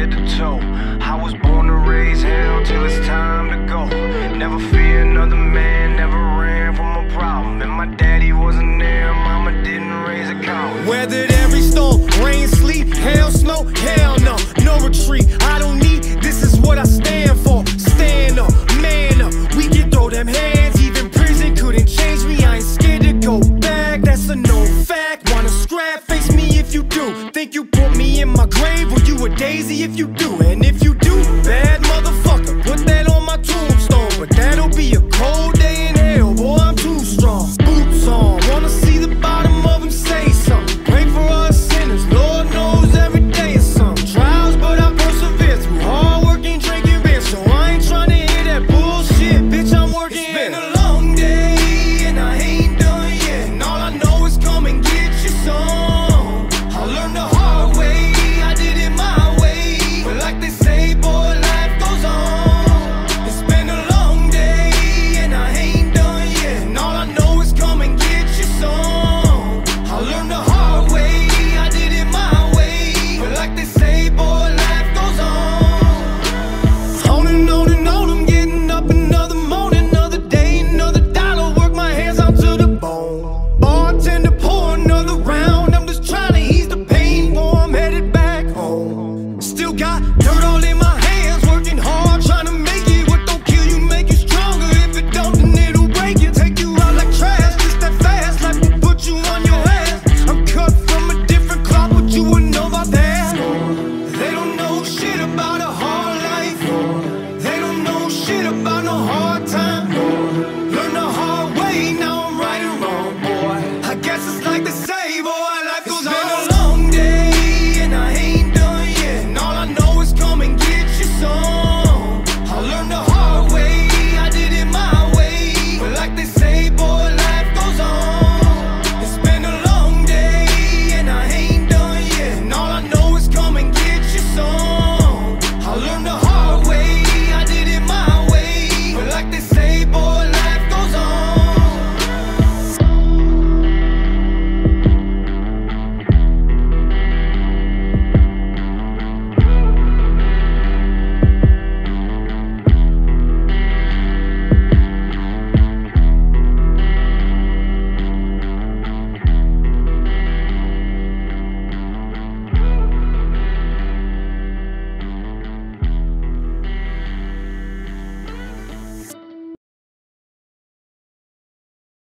head to toe. I was born to raise hell till it's time to go. Never fear another man, never ran from a problem. And my daddy wasn't there, mama didn't raise a cow. Weathered every storm, rain, sleet, hail, snow, hell no, no retreat.